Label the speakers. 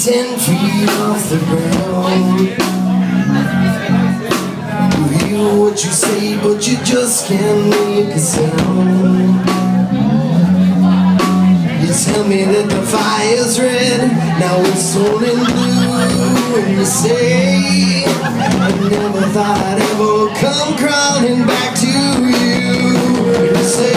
Speaker 1: 10 feet off the ground. You hear what you say, but you just can't make a sound. You tell me that the fire's red, now it's turning blue. And you say, I never thought I'd ever come crawling back to you. And you say,